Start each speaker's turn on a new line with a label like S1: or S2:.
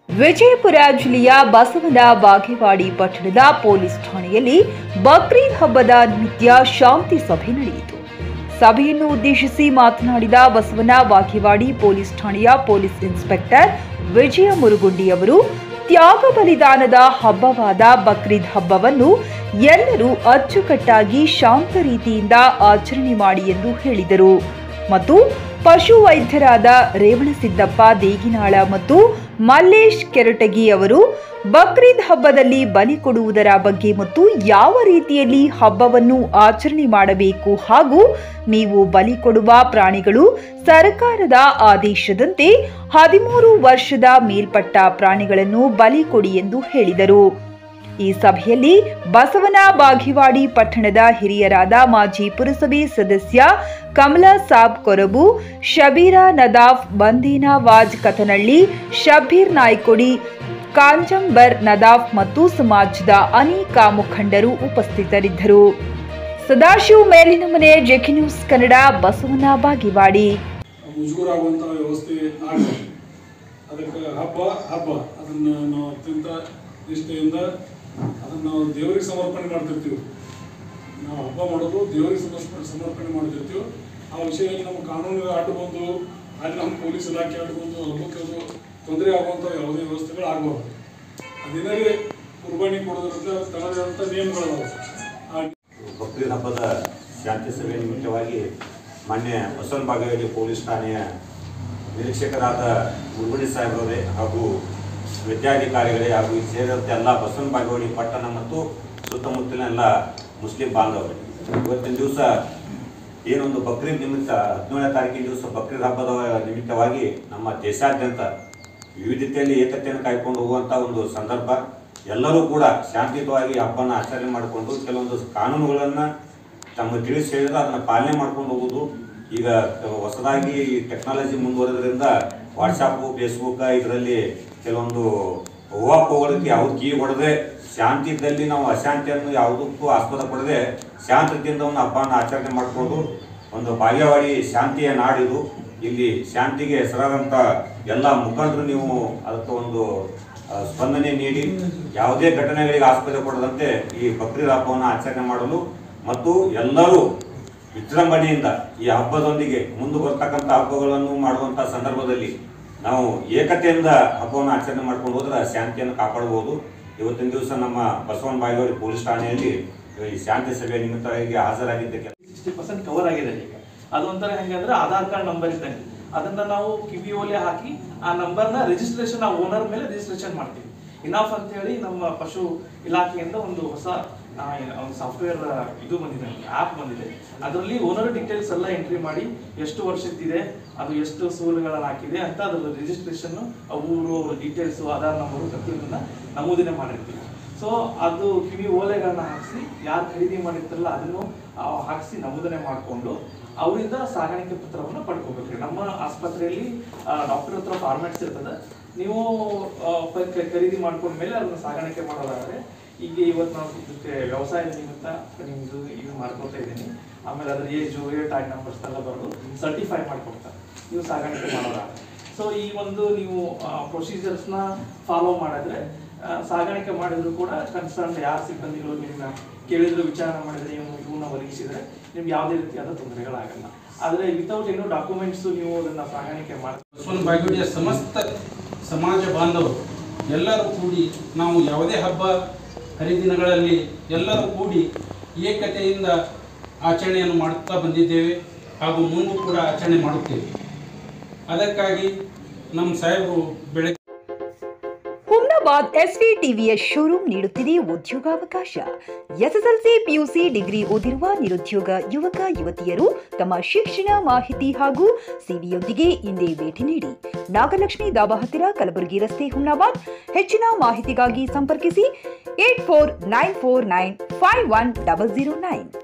S1: ವಿಜಯಪುರ ಜಿಲ್ಲೆಯ ಬಸವನ ಬಾಗೇವಾಡಿ ಪಟ್ಟಣದ ಪೊಲೀಸ್ ಠಾಣೆಯಲ್ಲಿ ಬಕ್ರೀದ್ ಹಬ್ಬದ ನಿಮಿತ್ತ ಶಾಂತಿ ಸಭೆ ನಡೆಯಿತು. ಸಭೆಯನ್ನು ಉದ್ದೇಶಿಸಿ ಮಾತನಾಡಿದ ಬಸವನ ಬಾಗೇವಾಡಿ ಪೊಲೀಸ್ ಠಾಣೆಯ ಪೊಲೀಸ್ ಇನ್ಸ್ಪೆಕ್ಟರ್ ವಿಜಯ ಮುರುಗುಂಡಿ ಅವರು, ತ್ಯಾಗ ಬಲಿದಾನದ ಹಬ್ಬವಾದ ಬಕ್ರೀದ್ ಹಬ್ಬವನ್ನು ಎಲ್ಲರೂ ಅಚ್ಚುಕಟ್ಟಾಗಿ ಶಾಂತ ರೀತಿಯಿಂದ ಆಚರಣೆ ಮಾಡಿ ಎಂದು ಹೇಳಿದರು. ಮತ್ತು ಪಶು ವೈದ್ಯರಾದ ರೇವಣಸಿದ್ದಪ್ಪ ದೇಗಿನಾಳ ಮತ್ತು ಮಲ್ಲೇಶ್ ಕೆರಟಗಿ ಅವರು ಬಕ್ರೀದ್ ಹಬ್ಬದಲ್ಲಿ ಬಲಿ ಕೊಡುವುದರ ಬಗ್ಗೆ ಮತ್ತು ಯಾವ ರೀತಿಯಲ್ಲಿ ಹಬ್ಬವನ್ನು ಆಚರಣೆ ಮಾಡಬೇಕು ಹಾಗೂ ನೀವು ಬಲಿ ಕೊಡುವ ಪ್ರಾಣಿಗಳು ಸರ್ಕಾರದ ಆದೇಶದಂತೆ 13 ವರ್ಷದ ಮೇಲ್ಪಟ್ಟ ಪ್ರಾಣಿಗಳನ್ನು ಬಲಿ ಕೊಡಿ ಎಂದು ಹೇಳಿದರು. ಈ ಸಭೆಯಲ್ಲಿ ಬಸವನ ಬಾಗೇವಾಡಿ ಪಟ್ಟಣದ ಹಿರಿಯರಾದ ಮಾಜಿ ಪುರಸಭೆ ಸದಸ್ಯ ಕಮಲಾ ಸಾಬ್ ಕೊರಬು, ಶಬೀರಾ ನದಾಫ್, ಬಂದೀನಾ ವಾಜ್ ಕತನಳ್ಳಿ, ಶಬ್ಬೀರ್ ನಾಯ್ಕೊಡಿ, ಕಾಂಜಂಬರ್ ನದಾಫ್ ಮತ್ತು ಸಮಾಜದ ಅನೇಕ ಮುಖಂಡರು ಉಪಸ್ಥಿತರಿದ್ದರು. ಸದಾಶಿವ್ ಮೇಲಿನ ಮನೆ, ಜೆಕೆ ನ್ಯೂಸ್ ಕನ್ನಡ, ಬಸವನ ಬಾಗೇವಾಡಿ.
S2: ಮುಜುಗರಾಗುವಂತಹ ವ್ಯವಸ್ಥೆ ಆಗಬೇಕು. ಅದಕ್ಕೆ ಹಬ್ಬ ಅದನ್ನು ನಾವು ಅತ್ಯಂತ ನಿಷ್ಠೆಯಿಂದ ಅದನ್ನು ನಾವು ದೇವರಿಗೆ ಸಮರ್ಪಣೆ ಮಾಡ್ತಿರ್ತೀವಿ. ನಾವು ಹಬ್ಬ ಮಾಡೋದು ದೇವರಿಗೆ ಸಮರ್ಪಣೆ ಮಾಡ್ತಿರ್ತೀವಿ. ಆ ವಿಷಯದಲ್ಲಿ ನಮ್ಮ ಕಾನೂನು ಆಟಬಂದು ಅಲ್ಲಿ ನಮ್ಮ ಪೊಲೀಸ್ ಇಲಾಖೆ ಆಟಬಂದು ಹಬ್ಬಕ್ಕೆ ತೊಂದರೆ ಆಗುವಂಥ ಯಾವುದೇ ವ್ಯವಸ್ಥೆಗಳು ಆಗಬಾರ್ದು. ಅದೇನಾದ್ರೆ ಕುರ್ಬಾನಿ ಕೊಡೋದ್ರಿಂದ ತನ್ನದಂಥ ನಿಯಮಗಳದಾವೆ.
S3: ಬಕ್ರೀದ್ ಹಬ್ಬದ ಶಾಂತಿ ಸಭೆ ನಿಮಿತ್ತವಾಗಿ ಮಾನ್ಯ ಬಸವನ ಬಾಗೇವಾಡಿ ಪೊಲೀಸ್ ಠಾಣೆಯ ನಿರೀಕ್ಷಕರಾದ ಮುರುಗುಂಡಿ ಸಾಹೇಬರವರೇ ಹಾಗೂ ವಿದ್ಯಾಧಿಕಾರಿಗಳೇ ಹಾಗೂ ಸೇರಿದಂತೆ ಎಲ್ಲ ಬಸವನ ಬಾಗೇವಾಡಿ ಪಟ್ಟಣ ಮತ್ತು ಸುತ್ತಮುತ್ತಲಿನ ಎಲ್ಲ ಮುಸ್ಲಿಂ ಬಾಂಧವರೇ, ಇವತ್ತಿನ ದಿವಸ ಏನೊಂದು ಬಕ್ರೀದ್ ನಿಮಿತ್ತ 17ನೇ ತಾರೀಕಿನ ದಿವಸ ಬಕ್ರೀದ್ ಹಬ್ಬದ ನಿಮಿತ್ತವಾಗಿ ನಮ್ಮ ದೇಶಾದ್ಯಂತ ವಿವಿಧತೆಯಲ್ಲಿ ಏಕತೆಯನ್ನು ಕಾಯ್ಕೊಂಡು ಹೋಗುವಂಥ ಒಂದು ಸಂದರ್ಭ. ಎಲ್ಲರೂ ಕೂಡ ಶಾಂತಿಯುತವಾಗಿ ಹಬ್ಬನ ಆಚರಣೆ ಮಾಡಿಕೊಂಡು ಕೆಲವೊಂದು ಕಾನೂನುಗಳನ್ನು ತಮಗೆ ತಿಳಿಸಿ ಹೇಳಿದ್ರೆ ಅದನ್ನು ಪಾಲನೆ ಮಾಡ್ಕೊಂಡು ಹೋಗೋದು. ಈಗ ಹೊಸದಾಗಿ ಟೆಕ್ನಾಲಜಿ ಮುಂದುವರೆದ್ರಿಂದ ವಾಟ್ಸಪ್ಪು, ಫೇಸ್ಬುಕ್ ಇದರಲ್ಲಿ ಕೆಲವೊಂದು ಹೂವಾಪೋಗಳಿಗೆ ಯಾವುದು ಕೀ ಹೊಡೆದೆ ಶಾಂತಿ ಇದ್ದಲ್ಲಿ ನಾವು ಅಶಾಂತಿಯನ್ನು ಯಾವುದಕ್ಕೂ ಆಸ್ಪದ ಪಡೆದೆ ಶಾಂತಿಯಿಂದ ಒಂದು ಹಬ್ಬನ ಆಚರಣೆ ಮಾಡಿಕೊಂಡು ಒಂದು ಬಾಗೇವಾಡಿ ಶಾಂತಿಯ ನಾಡಿದು. ಇಲ್ಲಿ ಶಾಂತಿಗೆ ಹೆಸರಾದಂಥ ಎಲ್ಲ ಮುಖಂಡರು ನೀವು ಅದಕ್ಕೆ ಒಂದು ಸ್ಪಂದನೆ ನೀಡಿ ಯಾವುದೇ ಘಟನೆಗಳಿಗೆ ಆಸ್ಪದ ಕೊಡದಂತೆ ಈ ಬಕ್ರೀದ್ ಹಬ್ಬವನ್ನು ಆಚರಣೆ ಮಾಡಲು ಮತ್ತು ಎಲ್ಲರೂ ವಿಜೃಂಭಣೆಯಿಂದ ಈ ಹಬ್ಬದೊಂದಿಗೆ ಮುಂದೆ ಬರ್ತಕ್ಕಂಥ ಹಬ್ಬಗಳನ್ನು ಮಾಡುವಂಥ ಸಂದರ್ಭದಲ್ಲಿ ನಾವು ಏಕತೆಯಿಂದ ಹಬ್ಬವನ್ನು ಆಚರಣೆ ಮಾಡ್ಕೊಂಡು ಹೋದ್ರೆ ಶಾಂತಿಯನ್ನು ಕಾಪಾಡಬಹುದು. ಇವತ್ತಿನ ದಿವಸ ನಮ್ಮ ಬಸವನ ಬಾಗೇವಾಡಿ ಪೊಲೀಸ್ ಠಾಣೆಯಲ್ಲಿ ಈ ಶಾಂತಿ ಸಭೆಯ ನಿಮಿತ್ತವಾಗಿ ಹಾಜರಾಗಿದ್ದಕ್ಕೆ
S4: 60% ಕವರ್ ಆಗಿದೆ. ಈಗ ಅದೊಂಥರ ಹೆಂಗಂದ್ರೆ ಆಧಾರ್ ಕಾರ್ಡ್ ನಂಬರ್ ಇದ್ದಂಗೆ ಅದನ್ನ ನಾವು ಕಿವಿ ಓಲೆ ಹಾಕಿ ಆ ನಂಬರ್ನ ರಿಜಿಸ್ಟ್ರೇಷನ್ ಆ ಓನರ್ ಮೇಲೆ ರಿಜಿಸ್ಟ್ರೇಷನ್ ಮಾಡ್ತೀವಿ. ಇನಾಫ್ ಅಂತ ಹೇಳಿ ನಮ್ಮ ಪಶು ಇಲಾಖೆಯಿಂದ ಒಂದು ಹೊಸ ಸಾಫ್ಟ್ವೇರ್ ಇದು ಬಂದಿದೆ, ಆ್ಯಪ್ ಬಂದಿದೆ. ಅದರಲ್ಲಿ ಓನರ್ ಡೀಟೇಲ್ಸ್ ಎಲ್ಲ ಎಂಟ್ರಿ ಮಾಡಿ ಎಷ್ಟು ವರ್ಷದ್ದಿದೆ, ಅದು ಎಷ್ಟು ಸೂಲುಗಳನ್ನು ಹಾಕಿದೆ ಅಂತ ಅದ್ರ ರಿಜಿಸ್ಟ್ರೇಷನ್, ಊರು, ಡೀಟೇಲ್ಸು, ಆಧಾರ್ ನಂಬರು ಪ್ರತಿಯೊಂದನ್ನ ನಮೂದನೆ ಮಾಡಿರ್ತೀವಿ. ಸೊ ಅದು ಕಿವಿ ಓಲೆಗಳನ್ನ ಹಾಕಿಸಿ ಯಾರು ಖರೀದಿ ಮಾಡಿರ್ತಾರಲ್ಲ ಅದನ್ನು ಹಾಕಿಸಿ ನಮೂದನೆ ಮಾಡಿಕೊಂಡು ಅವರಿಂದ ಸಾಗಾಣಿಕೆ ಪತ್ರವನ್ನು ಪಡ್ಕೋಬೇಕ್ರಿ. ನಮ್ಮ ಆಸ್ಪತ್ರೆಯಲ್ಲಿ ಡಾಕ್ಟರ್ ಹತ್ರ ಫಾರ್ಮ್ಯಾಟ್ಸ್ ಇರ್ತದೆ. ನೀವು ಖರೀದಿ ಮಾಡ್ಕೊಂಡ್ಮೇಲೆ ಅದನ್ನ ಸಾಗಾಣಿಕೆ ಮಾಡೋದಾದ್ರೆ ಈಗ ಇವತ್ತು ನಾವು ಇದಕ್ಕೆ ವ್ಯವಸಾಯದ ನಿಮಿತ್ತ ನಿಮ್ದು ಇದು ಮಾಡ್ಕೊತಾ ಇದ್ದೀನಿ. ಆಮೇಲೆ ಅದ್ರ ಏಜು, ಟ್ಯಾಗ್ ನಂಬರ್ಸ್ ಎಲ್ಲ ಬರೋದು ಸರ್ಟಿಫೈ ಮಾಡ್ಕೊಡ್ತಾರೆ ನೀವು ಸಾಗಾಣಿಕೆ ಮಾಡೋದಾದ್ರೆ. ಸೊ ಈ ಒಂದು ನೀವು ಪ್ರೊಸೀಜರ್ಸ್ನ ಫಾಲೋ ಮಾಡಿದ್ರೆ ಸಾಗಾಣಿಕೆ ಮಾಡಿದ್ರು ಕೂಡ ಕನ್ಸರ್ನ್ ಯಾರು ಸಿಬ್ಬಂದಿಗಳು ನಿಮ್ಮನ್ನ ಕೇಳಿದ್ರು, ವಿಚಾರಣೆ ಮಾಡಿದ್ರೆ, ಇವನ್ನ ಒದಗಿಸಿದ್ರೆ ನಿಮ್ಗೆ ಯಾವುದೇ ರೀತಿಯಾದ ತೊಂದರೆಗಳಾಗಲ್ಲ. ಆದರೆ ವಿತೌಟ್ ಏನೋ ಡಾಕ್ಯುಮೆಂಟ್ಸ್ ನೀವು ಅದನ್ನ ಸಾಗಾಣಿಕೆ ಮಾಡಿ
S5: ಬಸವನ ಬಾಗೇವಾಡಿಯ ಸಮಸ್ತ ಸಮಾಜ ಬಾಂಧವರು ಎಲ್ಲರೂ ಕೂಡಿ ನಾವು ಯಾವುದೇ ಹಬ್ಬ ಹರಿದಿನಗಳಲ್ಲಿ ಎಲ್ಲರೂ ಕೂಡಿ ಏಕತೆಯಿಂದ ಆಚರಣೆಯನ್ನು ಮಾಡುತ್ತಾ ಬಂದಿದ್ದೇವೆ ಹಾಗೂ ಮುಂದೂ ಕೂಡ ಆಚರಣೆ ಮಾಡುತ್ತೇವೆ. ಅದಕ್ಕಾಗಿ ನಮ್ಮ ಸಾಹೇಬರು ಬೆಳಗ್ಗೆ
S1: ಹುಮ್ನಾಬಾದ್ SVTVS ಶೋರೂಮ್ ನೀಡುತ್ತಿದೆ ಉದ್ಯೋಗಾವಕಾಶ. SSLC, PUC ಡಿಗ್ರಿ ಓದಿರುವ ನಿರುದ್ಯೋಗ ಯುವಕ ಯುವತಿಯರು ತಮ್ಮ ಶಿಕ್ಷಣ ಮಾಹಿತಿ ಹಾಗೂ ಸಿವಿಯೊಂದಿಗೆ ಹಿಂದೆ ಭೇಟಿ ನೀಡಿ. ನಾಗಲಕ್ಷ್ಮಿ ದಾಬಾ ಹತ್ತಿರ, ಕಲಬುರಗಿ ರಸ್ತೆ, ಹುಮ್ನಾಬಾದ್. ಹೆಚ್ಚಿನ ಮಾಹಿತಿಗಾಗಿ ಸಂಪರ್ಕಿಸಿ 8494951009.